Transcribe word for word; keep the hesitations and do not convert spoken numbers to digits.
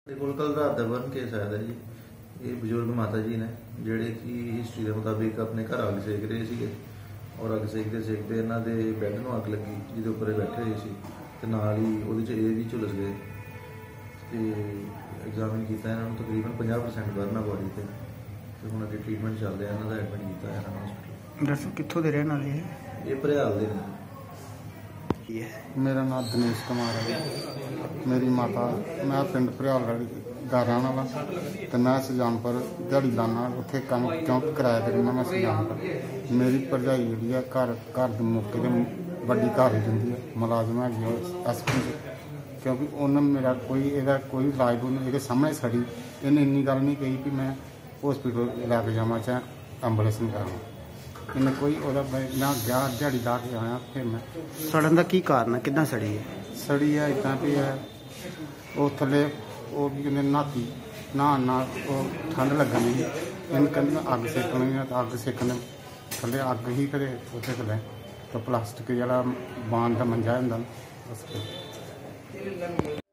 ਕੋਲ ਕੱਲ ਰਾਤ ਦਾ ਬਰਨ ਕੇਸ ਆਇਆ था जी। ये बजुर्ग माता जी ने ਜਿਹੜੇ ਕਿ ਹਿਸਟਰੀ ਦੇ ਮੁਤਾਬਿਕ ਆਪਣੇ ਘਰ ਅੱਗ ਸੇਕ ਰਹੇ ਸੀਗੇ ਔਰ ਅੱਗ ਸੇਕਦੇ ਸੇਕਦੇ ਇਹਨਾਂ ਦੇ ਬੈੱਡ ਨੂੰ ਅੱਗ ਲੱਗੀ ਜਿਹਦੇ ਉੱਪਰ ਇਹ ਬੈਠੇ ਹੋਏ ਸੀ ਤੇ ਨਾਲ ਹੀ ਉਹਦੇ 'ਚ ਇਹ ਵੀ ਝੁਲਸ ਗਏ ਤੇ ਐਗਜ਼ਾਮਿਨ ਕੀਤਾ ਇਹਨਾਂ ਨੂੰ ਤਕਰੀਬਨ ਪੰਜਾਹ ਪਰਸੈਂਟ ਬਰਨ ਆ ਬੋਡੀ ਤੇ ਤੇ ਹੁਣ ਅੱਗੇ ਟ੍ਰੀਟਮੈਂਟ ਚੱਲ ਰਿਹਾ ਇਹਨਾਂ ਦਾ ਐਡਮਿਟ ਕੀਤਾ ਹੈ ਇਹਨਾਂ ਹਸਪੀਟਲ। ਦੱਸੋ ਕਿੱਥੋਂ ਦੇ ਰਹਿਣ ਵਾਲੇ ਇਹ ਭਰਿਆਲ ਦੇ ਨੇ। मेरा नाम दिनेश कुमार है। मेरी माता मैं पिंड भरियाल दा रहने वाला तो मैं सुजानपुर दिहाड़ी लाना उत्थे कम क्योंकि किराया करना मैं सुजानपुर। मेरी भरजाई जी है घर घर के मौके पर वड्डी घर रही है मुलाजम है एस पी क्योंकि उन्हें मेरा कोई ਇਹਦਾ कोई इलाज ये सामने सड़ी इन्हें इन्नी गल नहीं कही कि मैं हॉस्पिटल लैके जावा चाहे एंबुलेंस नहीं करावां। इन्हें कोई ना गया दिहाड़ी ला के आया फिर मैं सड़न का की कारण है कितना सड़ी है सड़ी है इतना भी है वो थले वो भी कहते न्हाती नहान ना ठंड लगनी इन कहते अग सेकनी तो अग सेकने थले अग ही कदे उत्थे थले तो प्लास्टिक जरा बाण का मंजा होंदा।